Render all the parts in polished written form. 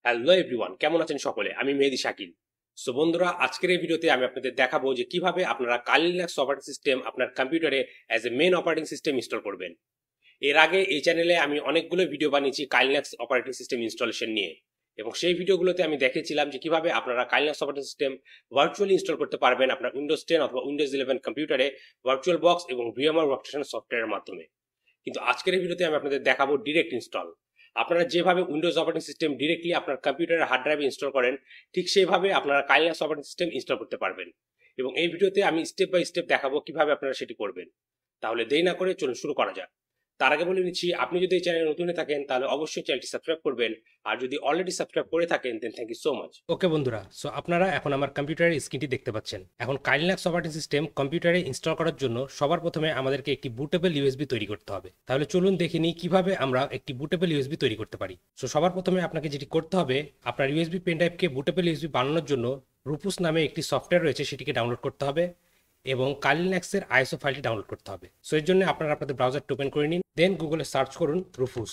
Hello everyone, কেমন আছেন সকলে? আমি মehedishakeel। সো বন্ধুরা, আজকের এই ভিডিওতে আমি আপনাদের দেখাবো যে কিভাবে আপনারা কালি লিনাক্স অপারেটিং সিস্টেম আপনার কম্পিউটারে as a main operating system install করবেন। এর আগে এই চ্যানেলে আমি অনেকগুলো ভিডিও বানিয়েছি Kali Linux operating system installation নিয়ে, এবং সেই ভিডিওগুলোতে আমি দেখিয়েছিলাম যে কিভাবে আপনারা কালি লিনাক্স অপারেটিং সিস্টেম ভার্চুয়ালি ইনস্টল করতে পারবেন আপনার উইন্ডোজ 10 অথবা উইন্ডোজ 11 কম্পিউটারে ভার্চুয়াল বক্স এবং ভিএমআর ওয়ার্কস্টেশন সফটওয়্যারের মাধ্যমে। কিন্তু আজকের এই ভিডিওতে আমি আপনাদের দেখাবো ডিরেক্ট ইনস্টল। আপনারা যেভাবে উইন্ডোজ অপারেটিং সিস্টেম ডিরেক্টলি আপনার কম্পিউটারের হার্ড ড্রাইভে ইনস্টল করেন, ঠিক সেইভাবে আপনারা কালি লিনাক্স অপারেটিং সিস্টেম ইনস্টল করতে পারবেন। এবং এই ভিডিওতে আমি স্টেপ বাই স্টেপ দেখাবো কিভাবে আপনারা সেটি করবেন। তাহলে দেরি না করে চলুন শুরু করা যাক। তার আগে বলে নিচ্ছি, আপনি যদি এই চ্যানেলে নতুন হয়ে থাকেন তাহলে অবশ্যই চ্যানেলটি সাবস্ক্রাইব করবেন, আর যদি অলরেডি সাবস্ক্রাইব করে থাকেন then thank you so much. Okay বন্ধুরা, সো আপনারা এখন আমার কম্পিউটারের স্ক্রিনটি দেখতে পাচ্ছেন। এখন কালি লিনাক্স অপারেটিং সিস্টেম কম্পিউটারে ইনস্টল করার জন্য সবার প্রথমে আমাদেরকে একটি বুটেবল ইউএসবি তৈরি করতে হবে। তাহলে চলুন দেখে নিই কিভাবে আমরা একটি বুটেবল ইউএসবি তৈরি করতে পারি। সো সবার প্রথমে আপনাকে যেটি করতে হবে, আপনার ইউএসবি পেন ড্রাইভকে বুটেবল ইউএসবি বানানোর জন্য রুপুস নামে একটি সফটওয়্যার রয়েছে, সেটিকে ডাউনলোড করতে হবে এবং কালি লিনাক্সের আইএসও ফাইলটি ডাউনলোড করতে হবে। সো এর জন্য আপনারা আপনাদের ব্রাউজারটি ওপেন করে নিন, দেন গুগলে সার্চ করুন রুফুস।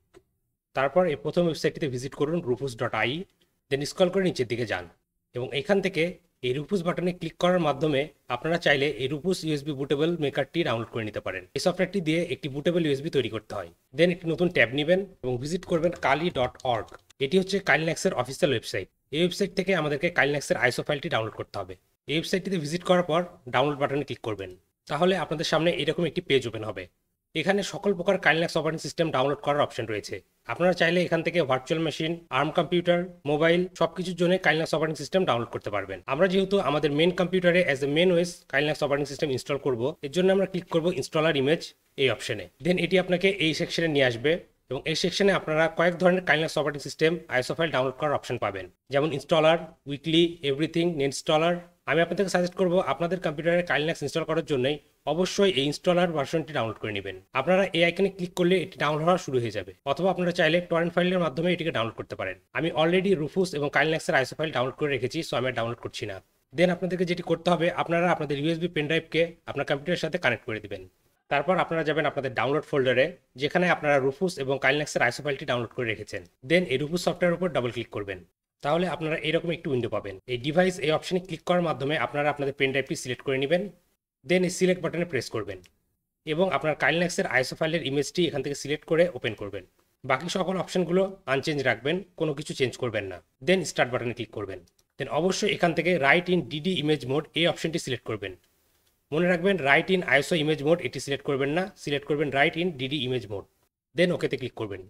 তারপর এই প্রথম ওয়েবসাইটটিতে ভিজিট করুন rufus.ie, দেন স্ক্রল করে নিচের দিকে যান এবং এখান থেকে এই রুফুস বাটনে ক্লিক করার মাধ্যমে আপনারা চাইলে এই রুফুস ইউএসবি বুটেবল মেকারটি ডাউনলোড করে নিতে পারেন। এই সফটওয়্যারটি দিয়ে একটি বুটেবল ইউএসবি তৈরি করতে হয়। দেন একটি নতুন ট্যাব নেবেন এবং ভিজিট করবেন kali.org। এটি হচ্ছে কালি লিনাক্সের অফিসিয়াল ওয়েবসাইট। এই ওয়েবসাইট থেকে আমাদেরকে কালি লিনাক্সের আইএসও ফাইলটি ডাউনলোড করতে হবে। এই ওয়েবসাইটটিতে ভিজিট করার পর ডাউনলোড বাটনে ক্লিক করবেন। তাহলে আপনাদের সামনে এরকম একটি পেজ ওপেন হবে। এখানে সকল প্রকার Kali Linux operating system download করার অপশন রয়েছে। আপনারা চাইলে এখান থেকে virtual machine, arm computer, mobile সবকিছুর জন্য Kali Linux operating system download করতে পারবেন। আমরা যেহেতু আমাদের মেন কম্পিউটারে as a main OS Kali Linux operating system install করব, এর জন্য আমরা ক্লিক করব ইনস্টলার ইমেজ এই অপশনে। দেন এটি আপনাকে এই সেকশনে নিয়ে আসবে এবং এই সেকশনে আপনারা কয়েক ধরনের Kali Linux operating system ISO file download করার অপশন পাবেন, যেমন ইনস্টলার, উইকলি, এভরিথিং, ইনস্টলার। আমি আপনাদেরকে সাজেস্ট করব আপনাদের কম্পিউটারে কালি লিনাক্স ইনস্টল করার জন্য অবশ্যই এই ইনস্টলার ভার্সনটি ডাউনলোড করে নেবেন। আপনারা এই আইকনে ক্লিক করলে এটি ডাউনলোড হওয়া শুরু হয়ে যাবে, অথবা আপনারা চাইলে টরেন্ট ফাইলের মাধ্যমে এটিকে ডাউনলোড করতে পারেন। আমি অলরেডি রুফুস এবং কালি লিনাক্সের আইএসও ফাইল ডাউনলোড করে রেখেছি, সো আমি ডাউনলোড করছি না। দেন আপনাদেরকে যেটি করতে হবে, আপনারা আপনাদের ইউএসবি পেন ড্রাইভকে আপনার কম্পিউটারের সাথে কানেক্ট করে দিবেন। তারপর আপনারা যাবেন আপনাদের ডাউনলোড ফোল্ডারে, যেখানে আপনারা রুফুস এবং কালি লিনাক্সের আইএসও ফাইলটি ডাউনলোড করে রেখেছেন। দেন এই রুফুস সফটওয়্যারের উপর ডাবল ক্লিক করবেন। তাহলে আপনারা এরকম একটি উইন্ডো পাবেন। এই ডিভাইস এই অপশনে ক্লিক করার মাধ্যমে আপনারা আপনাদের পেন ড্রাইভটি সিলেক্ট করে নেবেন। দেন এই সিলেক্ট বাটনে প্রেস করবেন এবং আপনার কালি লিনাক্সের আইএসও ফাইলের ইমেজটি এখান থেকে সিলেক্ট করে ওপেন করবেন। বাকি সকল অপশনগুলো আনচেঞ্জ রাখবেন, কোনো কিছু চেঞ্জ করবেন না। দেন স্টার্ট বাটনে ক্লিক করবেন। দেন অবশ্যই এখান থেকে write in DD image mode এই অপশনটি সিলেক্ট করবেন। মনে রাখবেন, write in ISO image mode এটি সিলেক্ট করবেন না, সিলেক্ট করবেন write in DD image mode. Then ওকেতে ক্লিক করবেন।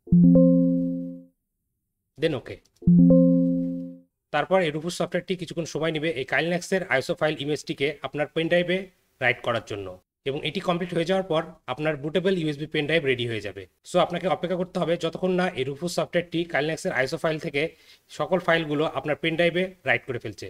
দেন ওকে। তারপর এই রুফুস সফটওয়্যারটি কিছুক্ষণ সময় নেবে এই কালি লিনাক্সের আইএসও ফাইল ইমেজটিকে আপনার পেন ড্রাইভে রাইট করার জন্য, এবং এটি কমপ্লিট হয়ে যাওয়ার পর আপনার bootable USB pen drive ready হয়ে যাবে। সো আপনাকে অপেক্ষা করতে হবে যতক্ষণ না এই রুফুস সফটওয়্যারটি কালি লিনাক্সের আইএসও ফাইল থেকে সকল ফাইলগুলো আপনার পেন ড্রাইভে রাইট করে ফেলছে।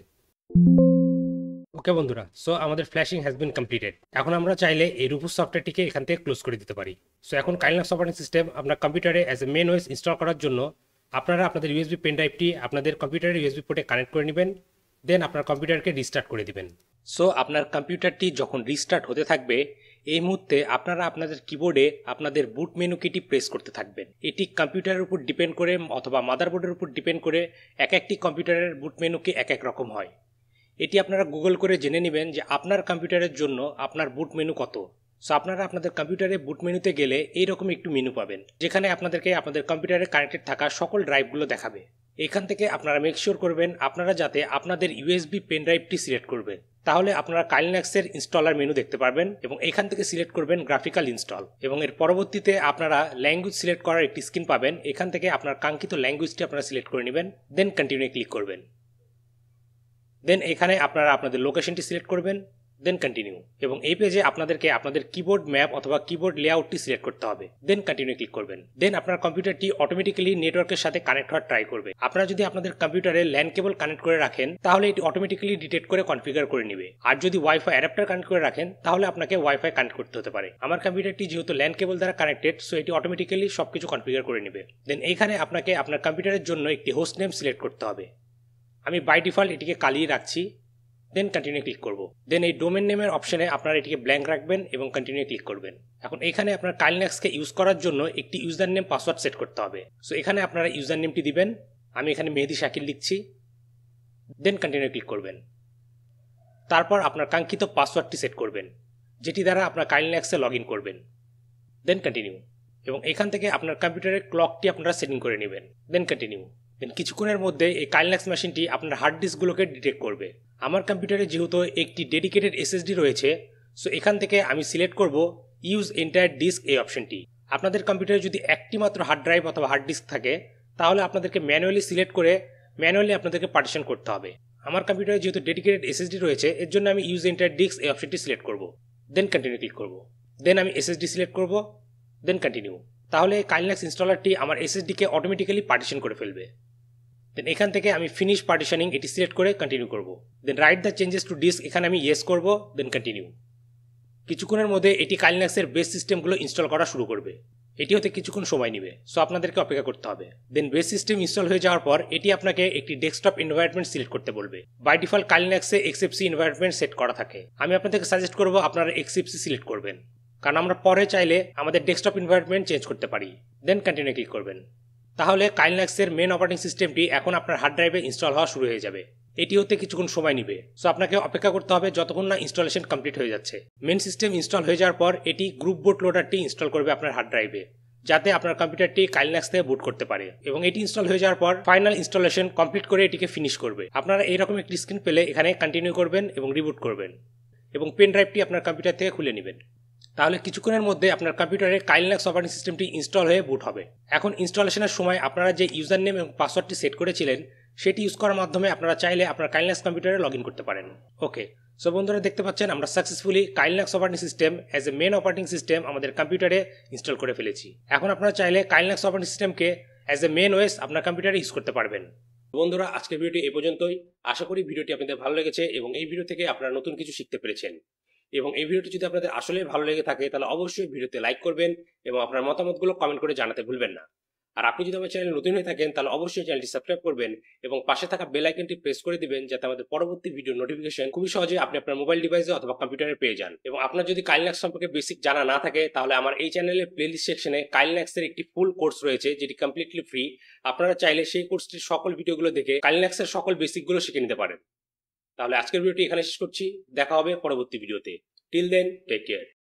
ওকে বন্ধুরা, সো আমাদের ফ্ল্যাশিং হ্যাজ বিন কমপ্লিটেড। এখন আমরা চাইলে এই রুফুস সফটওয়্যারটিকে এখান থেকে ক্লোজ করে দিতে পারি। সো এখন কালি লিনাক্স অপারেটিং সিস্টেম আপনার কম্পিউটারে as a main OS install করার জন্য আপনারা আপনাদের ইউএসবি পেন ড্রাইভটি আপনাদের কম্পিউটারের ইউএসবি পোর্টে কানেক্ট করে নেবেন। দেন আপনার কম্পিউটারকে রিস্টার্ট করে দিবেন। সো আপনার কম্পিউটারটি যখন রিস্টার্ট হতে থাকবে, এই মুহূর্তে আপনারা আপনাদের কিবোর্ডে আপনাদের বুট মেনু কিটি প্রেস করতে থাকবেন। এটি কম্পিউটারের উপর ডিপেন্ড করে অথবা মাদারবোর্ডের উপর ডিপেন্ড করে এক একটি কম্পিউটারের বুট মেনুকে এক এক রকম হয়। এটি আপনারা গুগল করে জেনে নেবেন যে আপনার কম্পিউটারের জন্য আপনার বুট মেনু কত। সো আপনারা আপনাদের কম্পিউটারে বুট মেনুতে গেলে এইরকম একটু মেনু পাবেন, যেখানে আপনাদেরকে আপনাদের কম্পিউটারে কানেক্টেড থাকা সকল ড্রাইভগুলো দেখাবে। এখান থেকে আপনারা মেক শিওর করবেন আপনারা যাতে আপনাদের ইউএসবি পেন ড্রাইভটি সিলেক্ট করবে। তাহলে আপনারা কালি লিনাক্সের ইনস্টলার মেনু দেখতে পারবেন এবং এখান থেকে সিলেক্ট করবেন গ্রাফিক্যাল ইনস্টল, এবং এর পরবর্তীতে আপনারা ল্যাঙ্গুয়েজ সিলেক্ট করার একটি স্ক্রিন পাবেন। এখান থেকে আপনার কাঙ্ক্ষিত ল্যাঙ্গুয়েজটি আপনারা সিলেক্ট করে নেবেন। দেন কন্টিনিউ ক্লিক করবেন। দেন এখানে আপনারা আপনাদের লোকেশনটি সিলেক্ট করবেন। দেন কন্টিনিউ, এবং এই পেজে আপনাদেরকে আপনাদের কিবোর্ড ম্যাপ অথবা কিবোর্ড লেআউটটি সিলেক্ট করতে হবে। দেন কন্টিনিউ ক্লিক করবেন। দেন আপনার কম্পিউটারটি অটোমেটিক্যালি নেটওয়ার্কের সাথে কানেক্ট হওয়ার ট্রাই করবে। আপনারা যদি আপনাদের কম্পিউটারে ল্যান কেবল কানেক্ট করে রাখেন তাহলে এটি অটোমেটিক্যালি ডিটেক্ট করে কনফিগার করে নেবে, আর যদি ওয়াইফাই অ্যাডাপ্টার কানেক্ট করে রাখেন তাহলে আপনাকে ওয়াইফাই কানেক্ট করতে হতে পারে। আমার কম্পিউটারটি যেহেতু ল্যান কেবল দ্বারা কানেক্টেড, সো এটি অটোমেটিক্যালি সবকিছু কনফিগার করে নেবে। দেন এইখানে আপনাকে আপনার কম্পিউটারের জন্য একটি হোস্ট নেম সিলেক্ট করতে হবে। আমি বাই ডিফল্ট এটিকে কালি রাখছি। দেন কন্টিনিউ ক্লিক করব। দেন এই ডোমেন নেমের অপশনে আপনারা এটিকে ব্ল্যাঙ্ক রাখবেন এবং কন্টিনিউ ক্লিক করবেন। এখন এখানে আপনার কালি লিনাক্সকে ইউজ করার জন্য একটি ইউজার নেম পাসওয়ার্ড সেট করতে হবে। সো এখানে আপনারা ইউজার নেমটি দিবেন আমি এখানে মেহেদি শাকিল লিখছি, দেন কন্টিনিউ ক্লিক করবেন। তারপর আপনার কাঙ্ক্ষিত পাসওয়ার্ডটি সেট করবেন, যেটি দ্বারা আপনার কাইলিনাক্সে লগ ইন করবেন, দেন কন্টিনিউ। এবং এখান থেকে আপনার কম্পিউটারের ক্লকটি আপনারা সেটিং করে নেবেন, দেন কন্টিনিউ। দেন কিছুক্ষণের মধ্যে এই কাইলিনাক্স মেশিনটি আপনার হার্ড ডিস্কগুলোকে ডিটেক্ট করবে। আমার কম্পিউটারে যেহেতু একটি ডেডিকেটেড এসএসডি রয়েছে, সো এখান থেকে আমি সিলেক্ট করব ইউজ এন্টায়ার ডিস্ক এই অপশনটি। আপনাদের কম্পিউটারে যদি একটি মাত্র হার্ড ড্রাইভ অথবা হার্ড ডিস্ক থাকে, তাহলে আপনাদেরকে ম্যানুয়ালি সিলেক্ট করে ম্যানুয়ালি আপনাদেরকে পার্টিশন করতে হবে। আমার কম্পিউটারে যেহেতু ডেডিকেটেড এসএসডি রয়েছে, এর জন্য আমি ইউজ এন্টায়ার ডিস্ক এই অপশনটি সিলেক্ট করব, দেন কন্টিনিউ ক্লিক করব। দেন আমি এসএসডি সিলেক্ট করব, দেন কন্টিনিউ। তাহলে কাইলিনাক্স ইনস্টলারটি আমার এসএসডিকে অটোমেটিক্যালি পার্টিশন করে ফেলবে। দেন এখান থেকে আমি ফিনিশ পার্টিশনিং এটি সিলেক্ট করে কন্টিনিউ করব। Then write the changes to disk এখানে আমি ইয়েস করব, দেন কন্টিনিউ। কিছুক্ষণের মধ্যে এটি কাইলিনাক্সের বেস সিস্টেমগুলো ইনস্টল করা শুরু করবে। এটি হতে কিছুক্ষণ সময় নেবে, সো আপনাদেরকে অপেক্ষা করতে হবে। দেন বেস সিস্টেম ইনস্টল হয়ে যাওয়ার পর এটি আপনাকে একটি ডেস্কটপ এনভায়রনমেন্ট সিলেক্ট করতে বলবে। বাই ডিফল্ট কাইলিনাক্সে এক্সএফসি এনভায়রনমেন্ট সেট করা থাকে। আমি আপনাদেরকে সাজেস্ট করব আপনারা এক্সএফসি সিলেক্ট করবেন, কারণ আমরা পরে চাইলে আমাদের ডেস্কটপ এনভায়রনমেন্ট চেঞ্জ করতে পারি। দেন কন্টিনিউ ক্লিক করবেন। তাহলে কাইলিনাক্সের মেন অপারেটিং সিস্টেমটি এখন আপনার হার্ড ড্রাইভে ইনস্টল হওয়া শুরু হয়ে যাবে। এটি হতে কিছুক্ষণ সময় নেবে, সো আপনাকে অপেক্ষা করতে হবে যতক্ষণ না ইনস্টলেশন কমপ্লিট হয়ে যাচ্ছে। মেন সিস্টেম ইনস্টল হয়ে যাওয়ার পর এটি গ্রুপ বুট লোডারটি ইনস্টল করবে আপনার হার্ড ড্রাইভে, যাতে আপনার কম্পিউটারটি কাইলিনাক্স থেকে বুট করতে পারে। এবং এটি ইনস্টল হয়ে যাওয়ার পর ফাইনাল ইনস্টলেশন কমপ্লিট করে এটিকে ফিনিশ করবে। আপনারা এইরকম একটি স্ক্রিন পেলে এখানে কন্টিনিউ করবেন এবং রিবুট করবেন এবং পেন ড্রাইভটি আপনার কম্পিউটার থেকে খুলে নেবেন। তাহলে কিছুক্ষণের মধ্যে আপনার কম্পিউটারে কাইলিনাক্স অপারেটিং সিস্টেমটি ইনস্টল হয়ে বুট হবে। এখন ইনস্টলেশনের সময় আপনারা যে ইউজার নেম এবং পাসওয়ার্ডটি সেট করেছিলেন, সেটি ইউজ করার মাধ্যমে আপনারা চাইলে আপনার কাইলিনাক্স কম্পিউটারে লগ ইন করতে পারেন। ওকে, সো বন্ধুরা দেখতে পাচ্ছেন আমরা successfully Kali Linux operating system as a main operating system আমাদের কম্পিউটারে ইনস্টল করে ফেলেছি। এখন আপনারা চাইলে Kali Linux operating system as a main OS আপনার কম্পিউটারে ইউজ করতে পারবেন। বন্ধুরা আজকের ভিডিওটি এ পর্যন্তই। আশা করি ভিডিওটি আপনাদের ভালো লেগেছে এবং এই ভিডিও থেকে আপনারা নতুন কিছু শিখতে পেরেছেন। এবং এই ভিডিওটি যদি আপনাদের আসলে ভালো লেগে থাকে, তাহলে অবশ্যই ভিডিওতে লাইক করবেন এবং আপনার মতামতগুলো কমেন্ট করে জানাতে ভুলবেন না। আর আপনি যদি আমার চ্যানেলে নতুন হয়ে থাকেন, তাহলে অবশ্যই চ্যানেলটি সাবস্ক্রাইব করবেন এবং পাশে থাকা বেল আইকনটি প্রেস করে দিবেন, যাতে আমাদের পরবর্তী ভিডিও নোটিফিকেশন খুবই সহজে আপনি আপনার মোবাইল ডিভাইসে অথবা কম্পিউটারে পেয়ে যান। এবং আপনার যদি কাইলিনাক্স সম্পর্কে বেসিক জানা না থাকে, তাহলে আমার এই চ্যানেলের প্লেলিস্ট সেকশনে কাইলিনাক্সের একটি ফুল কোর্স রয়েছে, যেটি কমপ্লিটলি ফ্রি। আপনারা চাইলে সেই কোর্সটির সকল ভিডিওগুলো দেখে কাইলিনাক্সের সকল বেসিকগুলো শিখে নিতে পারেন। তাহলে আজকের ভিডিওটি এখানে শেষ করছি, দেখা হবে পরবর্তী ভিডিওতে। Till then, take care.